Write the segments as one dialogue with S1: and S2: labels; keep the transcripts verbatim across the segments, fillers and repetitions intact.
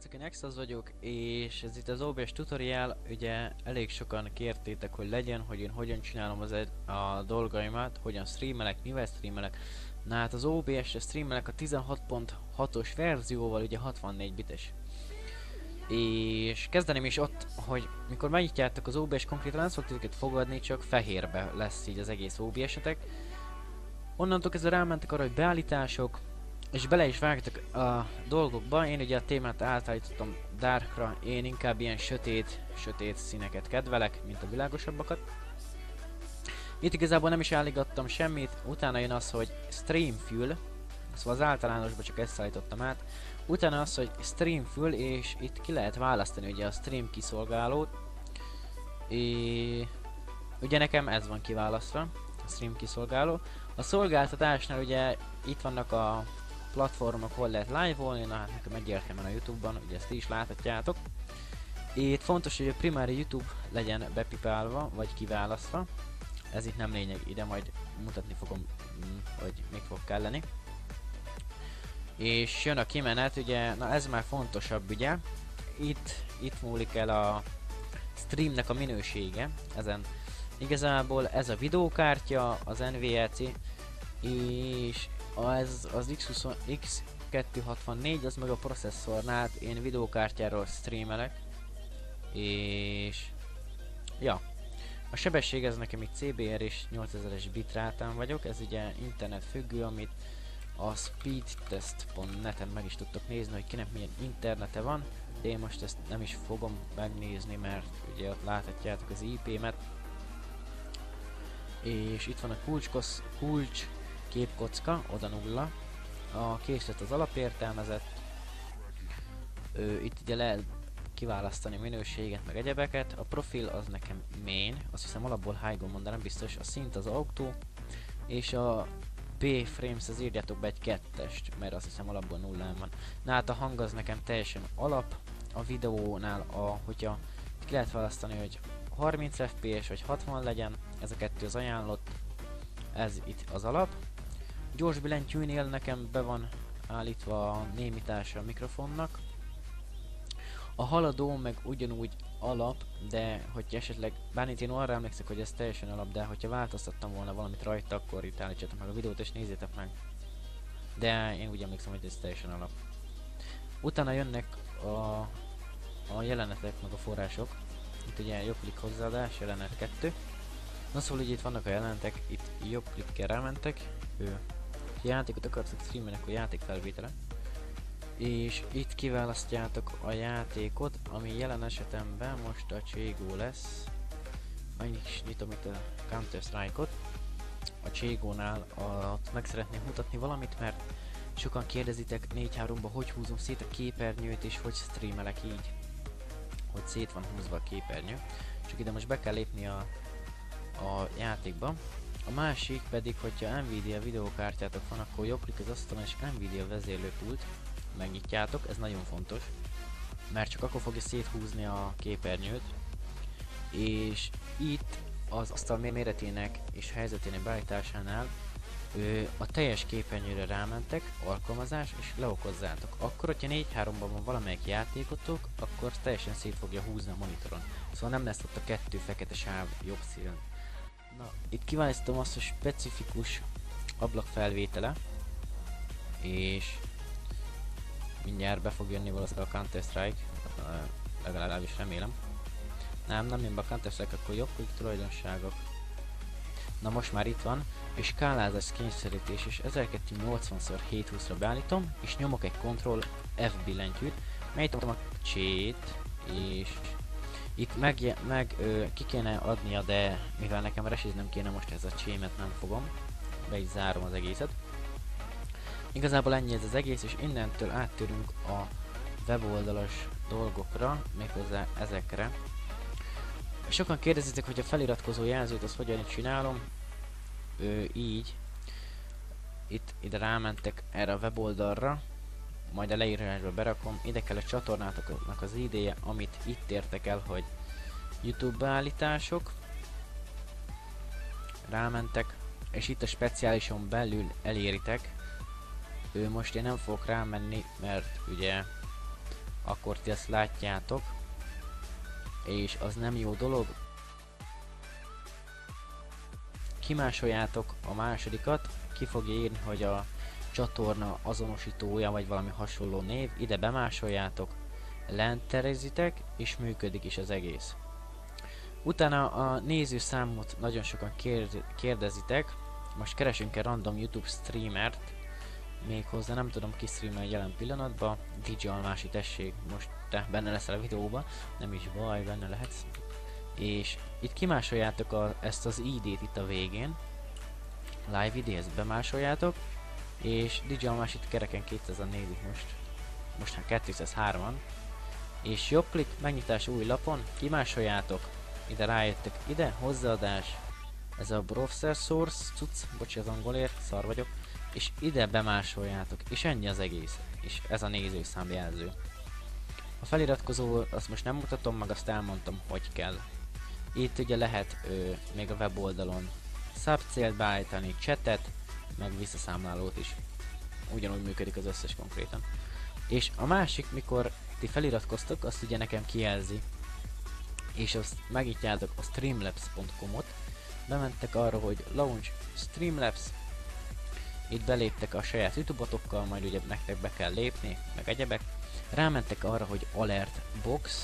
S1: Sziasztok, én Exaz vagyok, és ez itt az o bé es tutorial. Ugye elég sokan kértétek, hogy legyen, hogy én hogyan csinálom az ed a dolgaimat, hogyan streamelek, mivel streamelek. Na hát az o bé es-re streamelek a tizenhat pont hatos verzióval, ugye hatvannégy bites. És kezdeném is ott, hogy mikor megnyitjátok az o bé es, konkrétan nem szoktuk őket fogadni, csak fehérbe lesz így az egész o bé es-etek. Onnantól kezdve rámentek arra, hogy beállítások, és bele is vágtak a dolgokba. Én ugye a témát átállítottam darkra, én inkább ilyen sötét, sötét színeket kedvelek, mint a világosabbakat. Itt igazából nem is állítottam semmit, utána jön az, hogy stream fuel, szóval az általánosban csak ezt állítottam át. Utána az, hogy stream fuel, és itt ki lehet választani ugye a stream kiszolgálót. És ugye nekem ez van kiválasztva, a stream kiszolgáló. A szolgáltatásnál ugye itt vannak a platformok, hol lehet live-olni, na hát nekem egyértelműen a YouTube-ban, ugye ezt is láthatjátok. Itt fontos, hogy a primári YouTube legyen bepipálva, vagy kiválasztva. Ez itt nem lényeg, ide majd mutatni fogom, hogy még fog kelleni. És jön a kimenet, ugye, na ez már fontosabb, ugye. Itt, itt múlik el a streamnek a minősége, ezen. Igazából ez a videókártya, az en vé e cé, és az, az X kettőszázhatvannégy, az meg a processzornál, én videókártyáról streamelek. És ja, a sebesség ez nekem itt cé bé er és nyolcezeres bitrátán vagyok, ez ugye internet függő, amit a speedtest pont net-en meg is tudtok nézni, hogy kinek milyen internete van, de én most ezt nem is fogom megnézni, mert ugye ott láthatjátok az i pé-met. És itt van a kulcskosz, kulcs képkocka, oda nulla. A készlet az alapértelmezett. Ö, itt ugye lehet kiválasztani minőséget, meg egyebeket. A profil az nekem main, azt hiszem alapból high-gon mond, de nem biztos. A szint az auto, és a B-frames az írjátok be egy kettest, mert azt hiszem alapból nullán van. Na hát a hang az nekem teljesen alap. A videónál, a, hogyha ki lehet választani, hogy harminc ef pé es vagy hatvan legyen, ez a kettő az ajánlott, ez itt az alap. Gyors billentyűnél nekem be van állítva a némítása a mikrofonnak. A haladó meg ugyanúgy alap, de hogyha esetleg, bár itt én arra emlékszek, hogy ez teljesen alap, de hogyha változtattam volna valamit rajta, akkor itt állítsatok meg a videót és nézzétek meg. De én úgy emlékszem, hogy ez teljesen alap. Utána jönnek a, a jelenetek meg a források. Itt ugye jobb klik hozzáadás, jelenet kettő. Na szóval így itt vannak a jelenetek, itt jobb klikkel rámentek. Ő játékot akartok streamelni, akkor játékfelvétele. És itt kiválasztjátok a játékot, ami jelen esetemben most a Cségó lesz. Meg is nyitom itt a Counter Strike-ot. A Cségónál ott meg szeretném mutatni valamit, mert sokan kérdezitek négy három-ba, hogy húzom szét a képernyőt és hogy streamelek így. Hogy szét van húzva a képernyő. Csak ide most be kell lépni a, a játékba. A másik pedig, hogyha Nvidia videókártyátok van, akkor jobb klik az asztalon és Nvidia vezérlőpult megnyitjátok, ez nagyon fontos, mert csak akkor fogja széthúzni a képernyőt. És itt az asztal méretének és helyzetének beállításánál ő, a teljes képernyőre rámentek, alkalmazás, és leokozzátok. Akkor, hogyha négy három-ban van valamelyik játékotok, akkor teljesen szét fogja húzni a monitoron. Szóval nem lesz ott a kettő fekete sáv jobb szílen. Na, itt kiválasztom azt a specifikus ablak felvétele, és mindjárt be fog jönni valószínűleg a Counter Strike, legalábbis remélem. Nem, nem jön be a Counter Strike, akkor jobb klik tulajdonságok. Na most már itt van, és skálázás kényszerítés, és ezerkétszáznyolcvan szor hétszázhúszra beállítom, és nyomok egy Ctrl F billentyűt, megnyomom a csét, és itt meg, meg ö, ki kéne adnia, de mivel nekem resiznem kéne most ez a csémet, nem fogom, be is zárom az egészet. Igazából ennyi ez az egész, és innentől áttérünk a weboldalas dolgokra, méghozzá ezekre. Sokan kérdezitek, hogy a feliratkozó jelzőt az hogyan csinálom. Ő, így. Itt ide rámentek erre a weboldalra, majd a leírásba berakom. Ide kell a csatornátoknak az idéje, amit itt értek el, hogy YouTube beállítások. Rámentek, és itt a speciálison belül eléritek. Ő most én nem fogok rámenni, mert ugye akkor ti ezt látjátok, és az nem jó dolog. Kimásoljátok a másodikat, ki fogja írni, hogy a csatorna azonosítója, vagy valami hasonló név, ide bemásoljátok, lenterezitek, és működik is az egész. Utána a nézőszámot nagyon sokan kérdezitek, most keresünk egy random YouTube streamert, méghozzá nem tudom ki streamelni jelen pillanatban, dé dzsé Almási, tessék, most te benne leszel a videóban, nem is baj, benne lehetsz. És itt kimásoljátok a, ezt az í dét itt a végén, live i dé, ezt bemásoljátok, és dé dzsé Almásit kereken kétszázan nézik most, most hát kétszázhárman, és jobb klik, megnyitás új lapon, kimásoljátok, ide rájöttek, ide, hozzáadás, ez a browser source, cucc, bocsi az angolért, szar vagyok, és ide bemásoljátok, és ennyi az egész, és ez a nézőszámjelző. A feliratkozó, azt most nem mutatom, meg azt elmondtam, hogy kell. Itt ugye lehet ö, még a weboldalon subcélt beállítani, chatet, meg visszaszámlálót is. Ugyanúgy működik az összes konkrétan. És a másik, mikor ti feliratkoztok, azt ugye nekem kijelzi, és azt megnyitjátok a streamlabs pont com-ot, bementek arra, hogy launch Streamlabs, itt beléptek a saját YouTube-otokkal, majd ugye nektek be kell lépni, meg egyebek, rámentek arra, hogy alert box,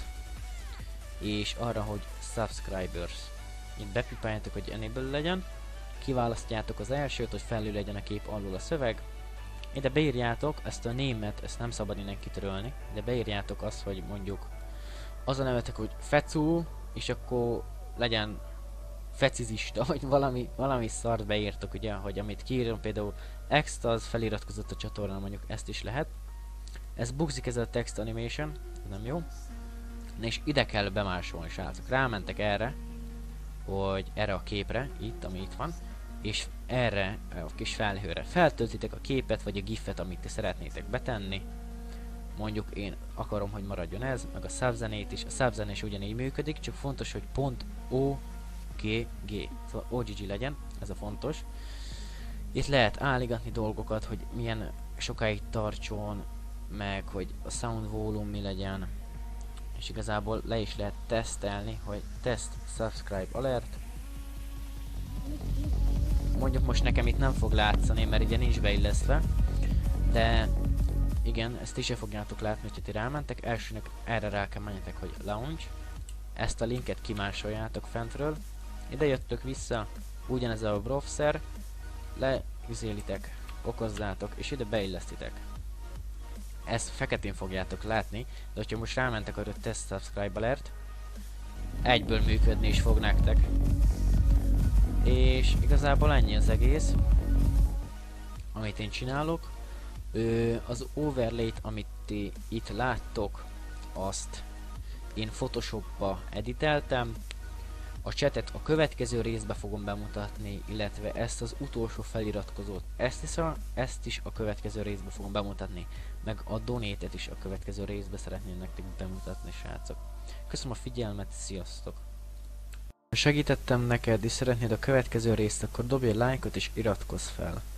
S1: és arra, hogy subscribers. Itt bepipáljátok, hogy enable legyen, kiválasztjátok az elsőt, hogy felül legyen a kép alul a szöveg, ide beírjátok ezt a német, ezt nem szabad innen kitörölni, de beírjátok azt, hogy mondjuk az a nevetek, hogy fecú, és akkor legyen fecizista, vagy valami, valami szart beírtok, ugye, hogy amit kiírom, például Extaz feliratkozott a csatornán, mondjuk ezt is lehet. Ez bugzik, ez a text animation, ez nem jó. És ide kell bemásolni, srácok. Rámentek erre, hogy erre a képre, itt, ami itt van, és erre a kis felhőre feltöltitek a képet, vagy a gifet, amit ti szeretnétek betenni. Mondjuk én akarom, hogy maradjon ez, meg a subzenét is. A subzene is ugyanígy működik, csak fontos, hogy pont o g g, szóval o g g legyen, ez a fontos. Itt lehet álligatni dolgokat, hogy milyen sokáig tartson, meg hogy a sound volume mi legyen, és igazából le is lehet tesztelni, hogy test subscribe alert. Mondjuk most nekem itt nem fog látszani, mert ugye nincs beillesztve, de igen, ezt is fogjátok látni, hogyha ti rámentek. Elsőnek erre rá kell menjetek, hogy launch, ezt a linket kimásoljátok fentről, ide jöttök vissza, ugyanez a browser, leüzélitek, okozzátok, és ide beillesztitek. Ezt feketén fogjátok látni, de hogyha most rámentek arra test subscribe alert, egyből működni is fog nektek. És igazából ennyi az egész, amit én csinálok. Ö, az overlay-t, amit ti itt láttok, azt én Photoshopba editeltem. A chatet a következő részbe fogom bemutatni, illetve ezt az utolsó feliratkozót, ezt is a, ezt is a következő részbe fogom bemutatni, meg a donate-et is a következő részbe szeretném nektek bemutatni, srácok. Köszönöm a figyelmet, sziasztok! Ha segítettem neked és szeretnéd a következő részt, akkor dobj egy lájkot és iratkozz fel!